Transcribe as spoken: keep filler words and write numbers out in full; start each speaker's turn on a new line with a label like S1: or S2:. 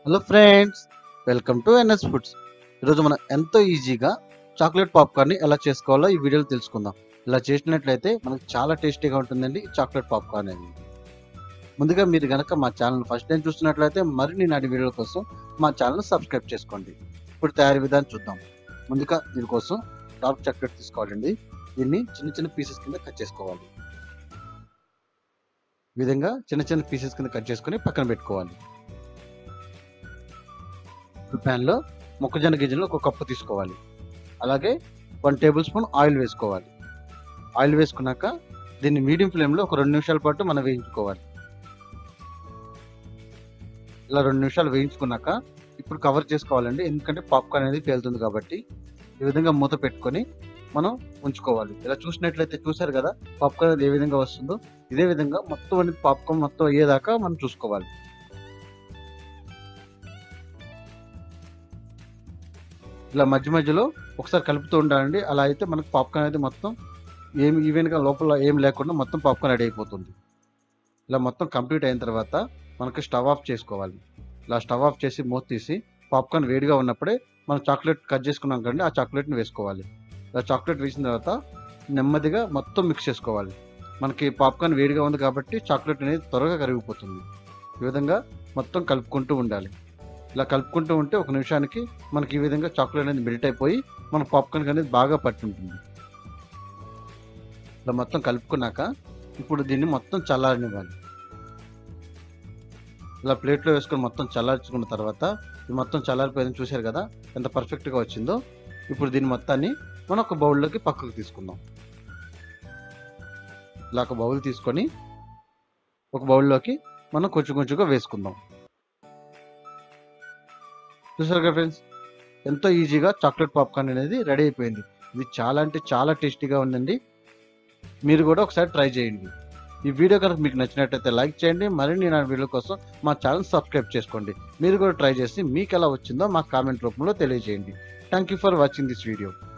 S1: Hello friends, welcome to NS foods. ఈరోజు మనం ఎంతో ఈజీగా చాక్లెట్ పాప్కార్న్ని ఎలా చేసుకోవాలో ఈ వీడియోలో తెలుసుకుందాం. ఇలా చేసినట్లయితే మనకు చాలా టేస్టీగా ఉంటుందండి ఈ చాక్లెట్ పాప్కార్న్ అనేది. ముందుగా మీరు కనుక మా ఛానల్ ఫస్ట్ టైం చూస్తున్నట్లయితే మరిన్ని నాటి వీడియోల కోసం మా ఛానల్ సబ్స్క్రైబ్ చేసుకోండి. ఇప్పుడు తయారీ విధానం చూద్దాం. ముందుగా దీనికోసం డార్క్ చాక్లెట్ తీసుకోవాలండి. దీన్ని చిన్న చిన్న పీసెస్ కింద కట్ చేసుకోవాలి. ఈ విధంగా చిన్న చిన్న పీసెస్ కింద కట్ చేసుకొని పక్కన పెట్టుకోవాలి. ప్యాన్లో మొక్కజొన్న గింజలు ఒక కప్పు తీసుకోవాలి. అలాగే వన్ టేబుల్ స్పూన్ ఆయిల్ వేసుకోవాలి. ఆయిల్ వేసుకున్నాక దీన్ని మీడియం ఫ్లేమ్లో ఒక రెండు నిమిషాల పాటు మనం వేయించుకోవాలి. ఇలా రెండు నిమిషాలు వేయించుకున్నాక ఇప్పుడు కవర్ చేసుకోవాలండి, ఎందుకంటే పాప్కార్న్ అనేది పేలుతుంది కాబట్టి. ఈ విధంగా మూత పెట్టుకొని మనం ఉంచుకోవాలి. ఇలా చూసినట్లయితే చూసారు కదా పాప్కార్న్ ఏ విధంగా వస్తుందో, ఇదే విధంగా మొత్తం అనేది పాప్కార్న్ మొత్తం అయ్యేదాకా మనం చూసుకోవాలి. ఇలా మధ్య మధ్యలో ఒకసారి కలుపుతూ ఉండాలండి. అలా అయితే మనకు పాప్కార్న్ అనేది మొత్తం ఏమి ఈవెన్గా లోపల ఏం లేకుండా మొత్తం పాప్కార్న్ రెడీ అయిపోతుంది. ఇలా మొత్తం కంప్లీట్ అయిన తర్వాత మనకు స్టవ్ ఆఫ్ చేసుకోవాలి. ఇలా స్టవ్ ఆఫ్ చేసి మూత తీసి పాప్కార్న్ వేడిగా ఉన్నప్పుడే మనం చాక్లెట్ కట్ చేసుకున్నాం కండి, ఆ చాక్లెట్ని వేసుకోవాలి. ఇలా చాక్లెట్ వేసిన తర్వాత నెమ్మదిగా మొత్తం మిక్స్ చేసుకోవాలి. మనకి పాప్కార్న్ వేడిగా ఉంది కాబట్టి చాక్లెట్ అనేది త్వరగా కరిగిపోతుంది. ఈ విధంగా మొత్తం కలుపుకుంటూ ఉండాలి. ఇలా కలుపుకుంటూ ఉంటే ఒక నిమిషానికి మనకి ఈ విధంగా చాక్లెట్ అనేది మెల్ట్ అయిపోయి మన పాప్కార్న్ అనేది బాగా పట్టుంటుంది. ఇలా మొత్తం కలుపుకున్నాక ఇప్పుడు దీన్ని మొత్తం చల్లారనివ్వాలి. ఇలా ప్లేట్లో వేసుకొని మొత్తం చల్లార్చుకున్న తర్వాత ఇది మొత్తం చల్లారిపోయింది, చూశారు కదా ఎంత పర్ఫెక్ట్గా వచ్చిందో. ఇప్పుడు దీన్ని మొత్తాన్ని మనం ఒక బౌల్లోకి పక్కకు తీసుకుందాం. ఇలా ఒక బౌల్ తీసుకొని ఒక బౌల్లోకి మనం కొంచెం కొంచెంగా వేసుకుందాం. చూసారు కదా ఫ్రెండ్స్, ఎంతో ఈజీగా చాక్లెట్ పాప్కార్న్ అనేది రెడీ అయిపోయింది. ఇది చాలా అంటే చాలా టేస్టీగా ఉందండి. మీరు కూడా ఒకసారి ట్రై చేయండి. ఈ వీడియో కనుక మీకు నచ్చినట్లయితే లైక్ చేయండి. మరిన్ని నా వీడియో కోసం మా ఛానల్ సబ్స్క్రైబ్ చేసుకోండి. మీరు కూడా ట్రై చేసి మీకు ఎలా వచ్చిందో మా కామెంట్ రూపంలో తెలియజేయండి. Thank you for watching this video.